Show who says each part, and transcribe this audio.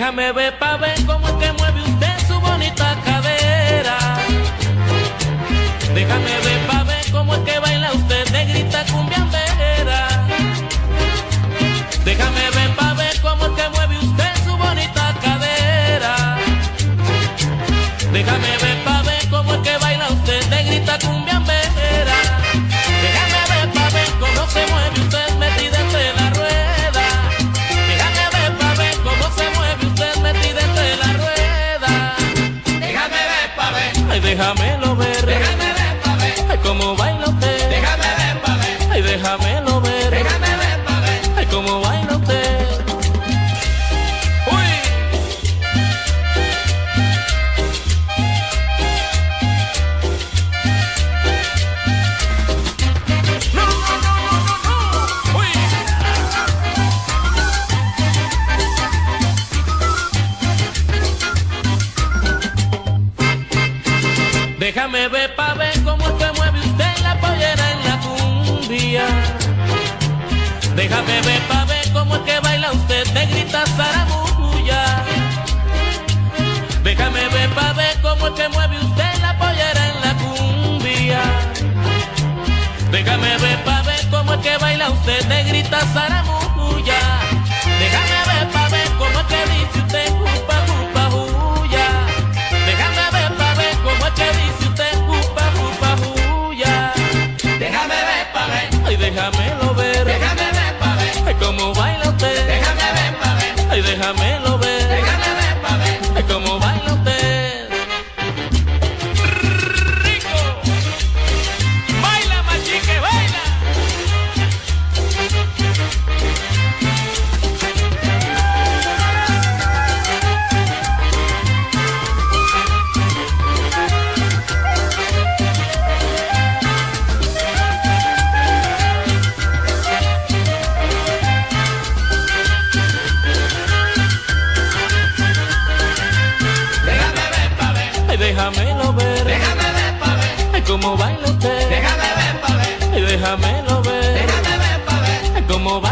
Speaker 1: Déjame ver pa' ver cómo es que mueve usted su bonita cadera. Déjame ver pa' ver cómo es que baila usted, negrita cumbiambera. Déjame ver pa' ver cómo es que mueve usted su bonita cadera. Déjame ver pa' ver cómo es que baila usted, negrita cumbiambera. Déjame ver pa' ver cómo se mueve usted metida entre la rueda. Déjame ver pa' ver cómo se mueve usted metida entre la rueda.
Speaker 2: Déjame ver pa' ver.
Speaker 1: Ay, déjamelo ver.
Speaker 2: Déjame ver pa' ver.
Speaker 1: Ay, cómo baila usted.
Speaker 2: Déjame ver pa' ver.
Speaker 1: Ay, déjamelo ver.
Speaker 2: Déjame ver pa' ver.
Speaker 1: Ay, cómo baila usted. Uy. No, no, no, no, no, no. Uy. Déjame ver pa' ver cómo es que mueve usted la pollera en la cumbia. Déjame ver pa' ver cómo es que baila usted, negrita zaramuya. Déjame ver pa' ver cómo es que mueve usted la pollera en la cumbia. Déjame ver pa' ver cómo es que baila usted, negrita zaramuya. Déjame ver pa' ver cómo es que dice usted jupa, jupa, juya. Déjame ver pa' ver cómo es que dice usted jupa, jupa, juya.
Speaker 2: Déjame ver pa' ver.
Speaker 1: Ay, déjamelo ver.
Speaker 2: Déjame ver pa' ver.
Speaker 1: Ay, cómo baila usted.
Speaker 2: Déjame ver pa' ver.
Speaker 1: Ay, déjamelo ver.
Speaker 2: Déjame ver pa' ver.
Speaker 1: Ay, cómo baila usted. Rico. Baila, machique, baila.
Speaker 2: Déjame ver pa' ver.
Speaker 1: Ay, déjamelo ver.
Speaker 2: Déjame ver pa' ver.
Speaker 1: Ay, cómo baila usted.
Speaker 2: Déjame ver pa' ver.
Speaker 1: Ay, déjamelo ver.
Speaker 2: Déjame ver pa' ver.
Speaker 1: Ay, cómo baila.